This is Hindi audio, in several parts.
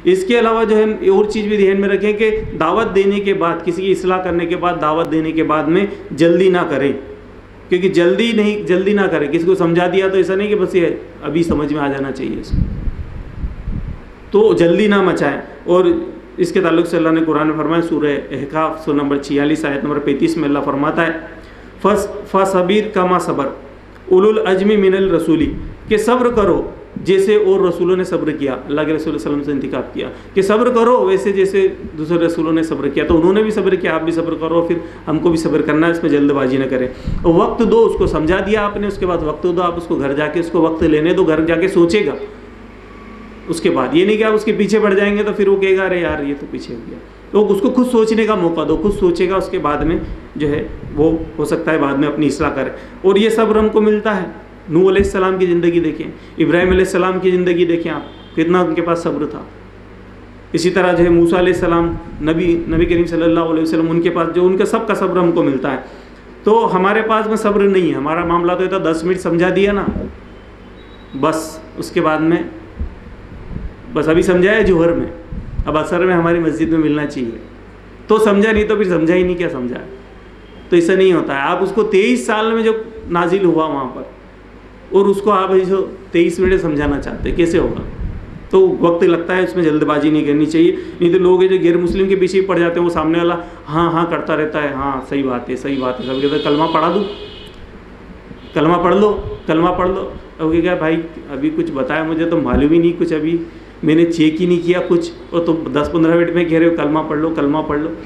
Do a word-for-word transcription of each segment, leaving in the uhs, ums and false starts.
इसके अलावा जो है और चीज़ भी ध्यान में रखें कि दावत देने के बाद, किसी की इस्लाह करने के बाद, दावत देने के बाद में जल्दी ना करें, क्योंकि जल्दी नहीं जल्दी ना करें। किसी को समझा दिया तो ऐसा नहीं कि बस ये अभी समझ में आ जाना चाहिए इसको, तो जल्दी ना मचाएं। और इसके ताल्लुक से अल्लाह ने कुरान में फरमाया, सूरह अहकाफ सूरह नंबर छियालीस आयत नंबर पैंतीस में अल्लाह फरमाता है, फस फसबीर कमा सबर उलुल अजमी मिनल रसूली, कि सब्र करो जैसे और रसूलों ने सब्र किया। अल्लाह के रसूल सल्लल्लाहु अलैहि वसल्लम से इंतिखाब किया कि सब्र करो वैसे जैसे दूसरे रसूलों ने सब्र किया, तो उन्होंने भी सब्र किया, आप भी सब्र करो, फिर हमको भी सब्र करना है, इसमें जल्दबाजी न करें। और वक्त दो, उसको समझा दिया आपने, उसके बाद वक्त दो, आप उसको घर जाके उसको वक्त लेने दो, घर जाके सोचेगा उसके बाद। ये नहीं कि आप उसके पीछे बढ़ जाएंगे तो फिर वो कहेगा अरे यार ये तो पीछे हो गया, तो उसको खुद सोचने का मौका दो, खुद सोचेगा, उसके बाद में जो है वो हो सकता है बाद में अपनी इस्लाह करे। और ये सब्र हमको मिलता है। नूह अलैहिस्सलाम की ज़िंदगी देखें, इब्राहिम अलैहिस्सलाम की ज़िंदगी देखें, आप कितना उनके पास सब्र था। इसी तरह जो है मूसा अलैहिस्सलाम, नबी नबी करीम सल्लल्लाहु अलैहि वसल्लम, उनके पास जो उनका सबका सब्र हमको मिलता है। तो हमारे पास में सब्र नहीं है। हमारा मामला तो था दस मिनट समझा दिया ना बस, उसके बाद में बस अभी समझाया जोहर में, अब असर में हमारी मस्जिद में मिलना चाहिए, तो समझा, नहीं तो फिर समझा ही नहीं, क्या समझा। तो ऐसा नहीं होता है। आप उसको तेईस साल में जो नाजिल हुआ वहाँ पर, और उसको आप जो तेईस मिनट समझाना चाहते, कैसे होगा। तो वक्त लगता है, उसमें जल्दबाजी नहीं करनी चाहिए। नहीं तो लोग जो गैर मुस्लिम के पीछे पड़ जाते हैं, वो सामने वाला हाँ हाँ करता रहता है, हाँ सही बात है सही बात है, सब कहते हैं कलमा पढ़ा दूँ, कलमा पढ़ लो कलमा पढ़ लो। अब क्या भाई अभी कुछ बताया मुझे तो मालूम ही नहीं कुछ, अभी मैंने चेक ही नहीं किया कुछ, और तो दस पंद्रह मिनट में कह रहे हो कलमा पढ़ लो कलमा पढ़ लो।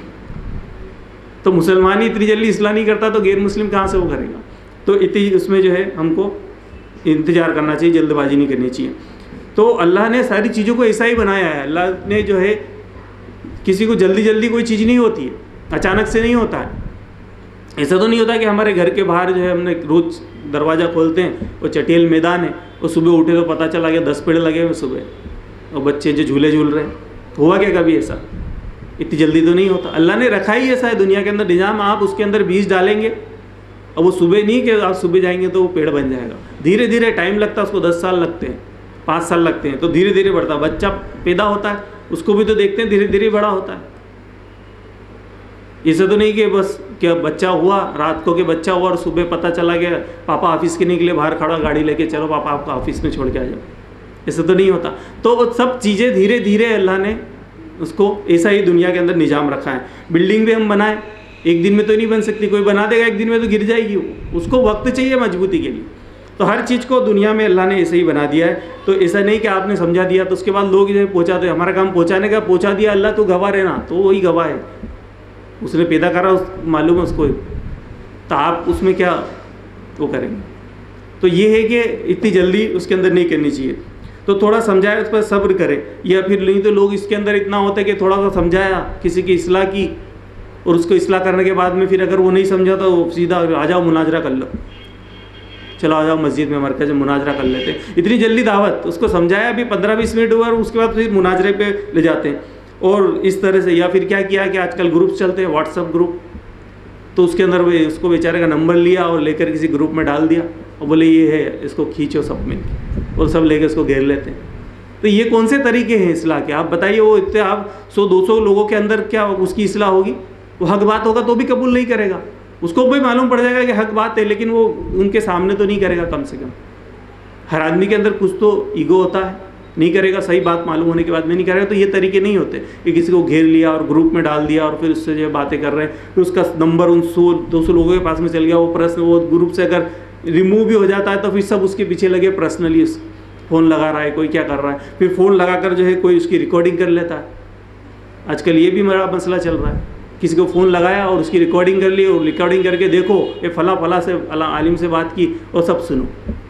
तो मुसलमान ही इतनी जल्दी इस्लाह नहीं करता तो गैर मुस्लिम कहाँ से वो करेगा। तो इतनी उसमें जो है हमको इंतज़ार करना चाहिए, जल्दबाजी नहीं करनी चाहिए। तो अल्लाह ने सारी चीज़ों को ऐसा ही बनाया है। अल्लाह ने जो है किसी को जल्दी जल्दी कोई चीज़ नहीं होती है, अचानक से नहीं होता है। ऐसा तो नहीं होता कि हमारे घर के बाहर जो है हमने रोज़ दरवाज़ा खोलते हैं, वो चटेल मैदान है, और सुबह उठे तो पता चला गया दस पेड़ लगे हुए सुबह, और बच्चे जो झूले झूल रहे हैं। हुआ क्या कभी ऐसा? इतनी जल्दी तो नहीं होता। अल्लाह ने रखा ही ऐसा है दुनिया के अंदर निज़ाम, आप उसके अंदर बीज डालेंगे, अब वो सुबह नहीं कि आप सुबह जाएंगे तो वो पेड़ बन जाएगा। धीरे धीरे टाइम लगता है उसको, दस साल लगते हैं, पाँच साल लगते हैं, तो धीरे धीरे बढ़ता है। बच्चा पैदा होता है, उसको भी तो देखते हैं, धीरे धीरे बड़ा होता है। ऐसा तो नहीं कि बस क्या बच्चा हुआ, रात को के बच्चा हुआ और सुबह पता चला गया पापा ऑफिस के निकले, बाहर खड़ा गाड़ी लेके, चलो पापा आपका ऑफिस में छोड़ के आ जाओ। ऐसा तो नहीं होता। तो वो सब चीज़ें धीरे धीरे अल्लाह ने उसको ऐसा ही दुनिया के अंदर निज़ाम रखा है। बिल्डिंग भी हम बनाएं, एक दिन में तो नहीं बन सकती, कोई बना देगा एक दिन में तो गिर जाएगी वो, उसको वक्त चाहिए मजबूती के लिए। तो हर चीज़ को दुनिया में अल्लाह ने ऐसे ही बना दिया है। तो ऐसा नहीं कि आपने समझा दिया तो उसके बाद लोग जो पहुँचाते, हमारा काम पहुँचाने का, पहुँचा दिया अल्लाह तो गवाह रहना, तो वही गवाह है, उसने पैदा करा, उस मालूम है उसको, तो आप उसमें क्या वो करेंगे। तो ये है कि इतनी जल्दी उसके अंदर नहीं करनी चाहिए। तो थोड़ा समझाया, उस पर सब्र करें। या फिर नहीं तो लोग इसके अंदर इतना होता है कि थोड़ा सा समझाया, किसी की इस्लाह की, और उसको इस्लाह करने के बाद में फिर अगर वो नहीं समझा तो सीधा आ जाओ मुनाजरा कर लो, चलो आ जाओ मस्जिद में मरकज़ में मुनाजरा कर लेते हैं। इतनी जल्दी दावत, उसको समझाया अभी पंद्रह बीस मिनट हुआ और उसके बाद फिर मुनाजरे पे ले जाते हैं। और इस तरह से, या फिर क्या किया कि आजकल ग्रुप्स चलते हैं, व्हाट्सअप ग्रुप, तो उसके अंदर वे उसको बेचारे का नंबर लिया और लेकर किसी ग्रुप में डाल दिया और बोले ये है, इसको खींचो सब में, और सब लेकर इसको घेर लेते हैं। तो ये कौन से तरीके हैं इस्लाह के? आप बताइए। वो इतने आप सौ दो सौ लोगों के अंदर क्या उसकी इस्लाह होगी? वो हक बात होगा तो भी कबूल नहीं करेगा, उसको भी मालूम पड़ जाएगा कि हक बात है, लेकिन वो उनके सामने तो नहीं करेगा। कम से कम हर आदमी के अंदर कुछ तो ईगो होता है, नहीं करेगा, सही बात मालूम होने के बाद में नहीं करेगा। तो ये तरीके नहीं होते कि किसी को घेर लिया और ग्रुप में डाल दिया और फिर उससे जो बातें कर रहे हैं, फिर उसका नंबर उन सौ दो सौ लोगों के पास में चल गया, वो प्रश्न वो ग्रुप से अगर रिमूव भी हो जाता है तो फिर सब उसके पीछे लगे, पर्सनली फ़ोन लगा रहा है, कोई क्या कर रहा है, फिर फ़ोन लगाकर जो है कोई उसकी रिकॉर्डिंग कर लेता है। आजकल ये भी बड़ा मसला चल रहा है, किसी को फ़ोन लगाया और उसकी रिकॉर्डिंग कर ली, और रिकॉर्डिंग करके देखो ये फ़ला फ़ला से अला आलिम से बात की और सब सुनो।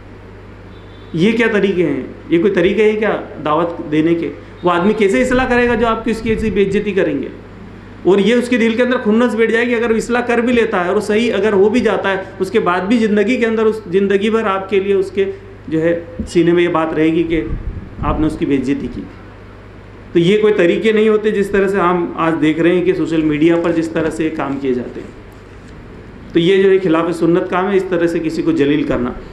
ये क्या तरीके हैं? ये कोई तरीके हैं क्या दावत देने के? वो आदमी कैसे इस्लाह करेगा जो आपकी उसकी ऐसी बेइज्जती करेंगे? और ये उसके दिल के अंदर खुन्नस बैठ जाएगी। अगर इस्लाह कर भी लेता है और सही अगर हो भी जाता है, उसके बाद भी ज़िंदगी के अंदर उस ज़िंदगी भर आपके लिए उसके जो है सीने में ये बात रहेगी कि आपने उसकी बेइज्जती की। तो ये कोई तरीके नहीं होते जिस तरह से हम आज देख रहे हैं कि सोशल मीडिया पर जिस तरह से काम किए जाते हैं। तो ये जो है खिलाफ सुन्नत काम है, इस तरह से किसी को जलील करना।